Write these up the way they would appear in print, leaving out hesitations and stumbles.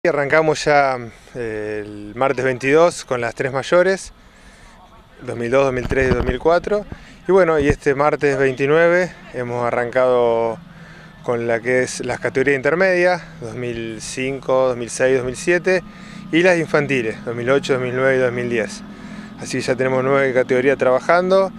Arrancamos ya el martes 22 con las tres mayores, 2002, 2003 y 2004. Y bueno, y este martes 29 hemos arrancado con la que es las categorías intermedias, 2005, 2006, 2007, y las infantiles, 2008, 2009 y 2010. Así ya tenemos 9 categorías trabajando,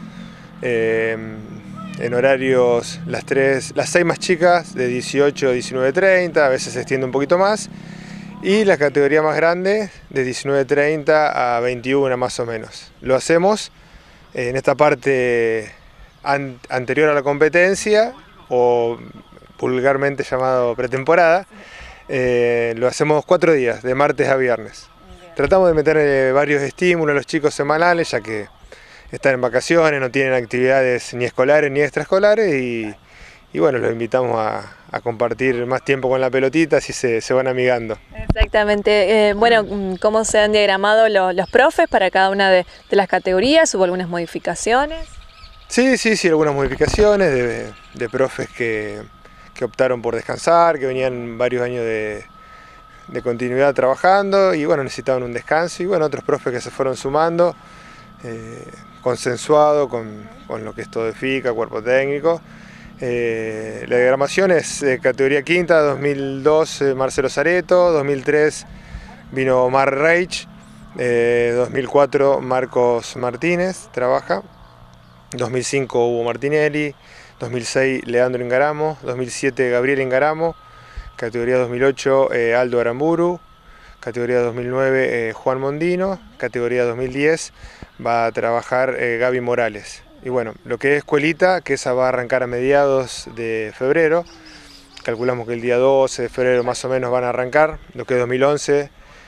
en horarios las 6 más chicas de 18 a 19:30, a veces se extiende un poquito más, y la categoría más grande de 19:30 a 21 más o menos. Lo hacemos en esta parte anterior a la competencia, o vulgarmente llamado pretemporada. Lo hacemos 4 días, de martes a viernes. Tratamos de meter varios estímulos a los chicos semanales, ya que están en vacaciones, no tienen actividades ni escolares ni extraescolares, y bueno, los invitamos a compartir más tiempo con la pelotita, así se van amigando. Exactamente. Bueno, ¿cómo se han diagramado los profes para cada una de las categorías? ¿Hubo algunas modificaciones? Sí, algunas modificaciones de profes que optaron por descansar, que venían varios años de continuidad trabajando y bueno, necesitaban un descanso, y bueno, otros profes que se fueron sumando, consensuado con lo que es todo de FICA, cuerpo técnico. La diagramación es categoría quinta, 2002 Marcelo Zareto, 2003 vino Omar Reich, 2004 Marcos Martínez trabaja, 2005 Hugo Martinelli, 2006 Leandro Ingaramo, 2007 Gabriel Ingaramo, categoría 2008 Aldo Aramburu, categoría 2009 Juan Mondino, categoría 2010 va a trabajar Gaby Morales. Y bueno, lo que es escuelita, que esa va a arrancar a mediados de febrero, calculamos que el día 12 de febrero más o menos van a arrancar. Lo que es 2011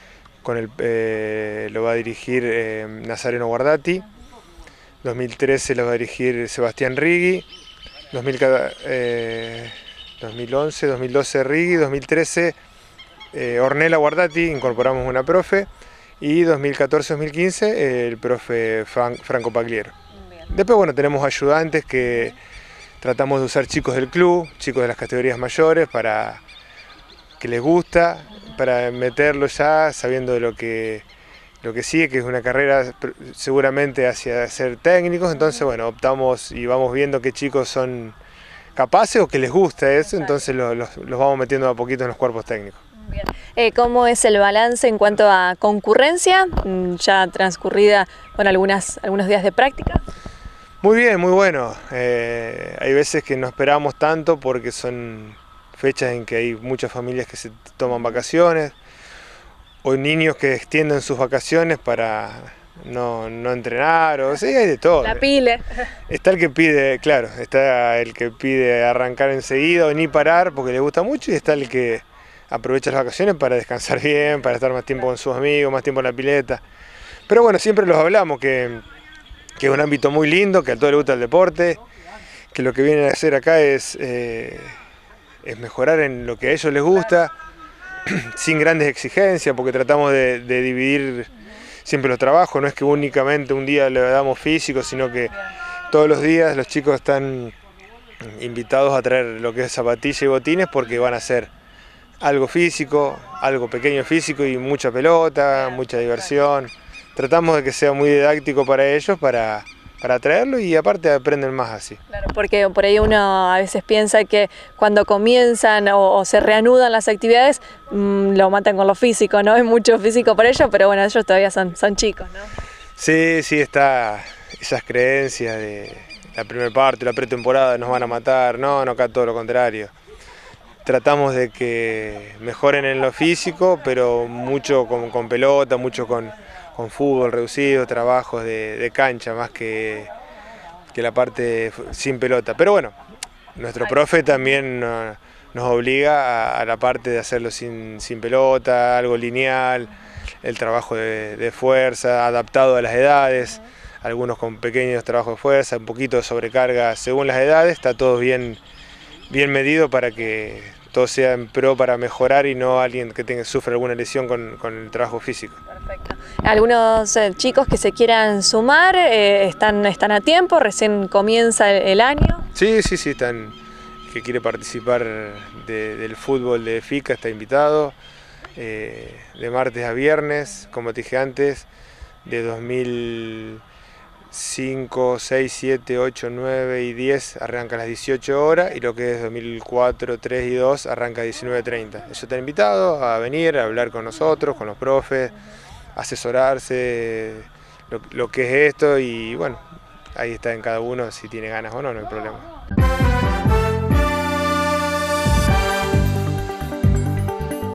lo va a dirigir Nazareno Guardati, 2013 lo va a dirigir Sebastián Rigui, 2011, 2012 Rigui, 2013 Ornella Guardati, incorporamos una profe, y 2014-2015 el profe Franco Pagliero. Después bueno, tenemos ayudantes que tratamos de usar chicos del club, chicos de las categorías mayores, para que les gusta, para meterlos ya sabiendo de lo que sigue, que es una carrera seguramente hacia ser técnicos. Entonces bueno, optamos y vamos viendo qué chicos son capaces o que les gusta eso, entonces los vamos metiendo a poquito en los cuerpos técnicos. Bien. ¿Cómo es el balance en cuanto a concurrencia, ya transcurrida con algunos días de práctica? Muy bien, muy bueno. Hay veces que no esperamos tanto porque son fechas en que hay muchas familias que se toman vacaciones, o niños que extienden sus vacaciones para no entrenar, o sí, hay de todo. La pile. Está el que pide, claro, está el que pide arrancar enseguida o ni parar porque le gusta mucho, y está el que aprovecha las vacaciones para descansar bien, para estar más tiempo con sus amigos, más tiempo en la pileta. Pero bueno, siempre los hablamos que es un ámbito muy lindo, que a todos les gusta el deporte, que lo que vienen a hacer acá es mejorar en lo que a ellos les gusta, sin grandes exigencias, porque tratamos de dividir siempre los trabajos. No es que únicamente un día le damos físico, sino que todos los días los chicos están invitados a traer lo que es zapatilla y botines, porque van a hacer algo físico, algo pequeño físico, y mucha pelota, mucha diversión. Tratamos de que sea muy didáctico para ellos, para atraerlo, y aparte aprenden más así. Claro, porque por ahí uno a veces piensa que cuando comienzan o se reanudan las actividades, lo matan con lo físico, ¿no? Es mucho físico para ellos, pero bueno, ellos todavía son chicos, ¿no? Sí, está esas creencias de la primera parte, la pretemporada, nos van a matar. No, acá todo lo contrario. Tratamos de que mejoren en lo físico, pero mucho con pelota, mucho con fútbol reducido, trabajos de cancha, más que la parte sin pelota. Pero bueno, nuestro profe también nos obliga a la parte de hacerlo sin pelota, algo lineal, el trabajo de fuerza, adaptado a las edades, algunos con pequeños trabajos de fuerza, un poquito de sobrecarga según las edades. Está todo bien medido para que todo sea en pro para mejorar, y no alguien que sufra alguna lesión con el trabajo físico. Perfecto. Algunos chicos que se quieran sumar están a tiempo, recién comienza el año. Sí, están. El que quiere participar del fútbol de FICA está invitado. de martes a viernes, como te dije antes, de 2005, 6, 7, 8, 9 y 10 arranca a las 18 horas y lo que es 2004, 3 y 2 arranca a 19:30. Ellos están invitados a venir a hablar con nosotros, con los profes, asesorarse lo que es esto y bueno, ahí está en cada uno si tiene ganas o no, no hay problema.